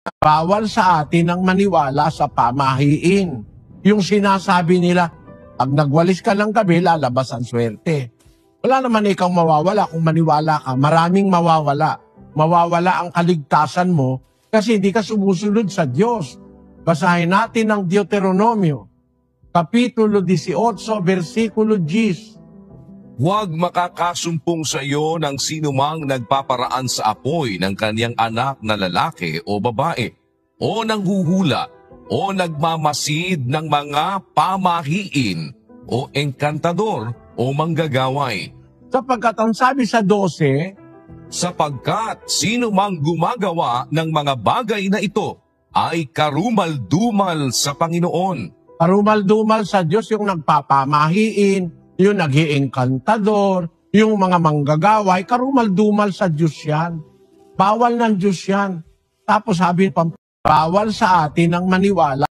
bawal sa atin ang maniwala sa pamahiin. Yung sinasabi nila, pag nagwalis ka ng gabi, lalabas ang swerte. Wala naman ikaw mawawala kung maniwala ka. Maraming mawawala. Mawawala ang kaligtasan mo kasi hindi ka sumusunod sa Diyos. Basahin natin ang Deuteronomio, Kapitulo 18, versikulo 10. Huwag makakasumpong sa iyo ng sinumang nagpaparaan sa apoy ng kanyang anak na lalaki o babae, o nanghuhula, o nagmamasid ng mga pamahiin, o engkantador, o manggagaway. Sapagkat ang sabi sa 12, Sapagkat sino mang gumagawa ng mga bagay na ito ay karumal-dumal sa Panginoon. karumal-dumal sa Diyos yung nagpapamahiin, yung nag-iengkantador, yung mga manggagaway, karumal-dumal sa Diyos yan. Bawal ng Diyos yan. Tapos sabi pa, bawal sa atin ang maniwala